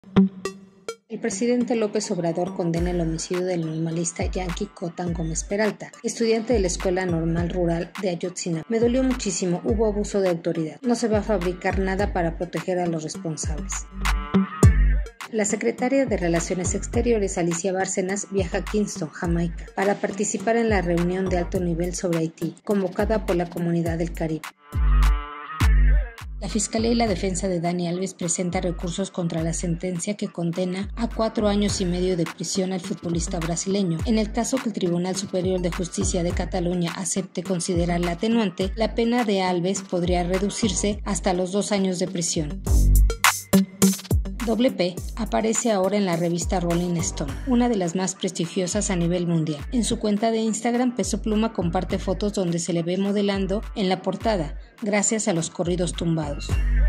El presidente López Obrador condena el homicidio del normalista Yanqui Cotán Gómez Peralta, estudiante de la Escuela Normal Rural de Ayotzinapa. Me dolió muchísimo, hubo abuso de autoridad. No se va a fabricar nada para proteger a los responsables. La secretaria de Relaciones Exteriores, Alicia Bárcenas, viaja a Kingston, Jamaica, para participar en la reunión de alto nivel sobre Haití, convocada por la Comunidad del Caribe. La Fiscalía y la defensa de Dani Alves presenta recursos contra la sentencia que condena a 4 años y medio de prisión al futbolista brasileño. En el caso que el Tribunal Superior de Justicia de Cataluña acepte considerar la atenuante, la pena de Alves podría reducirse hasta los 2 años de prisión. P aparece ahora en la revista Rolling Stone, una de las más prestigiosas a nivel mundial. En su cuenta de Instagram, Peso Pluma comparte fotos donde se le ve modelando en la portada, gracias a los corridos tumbados.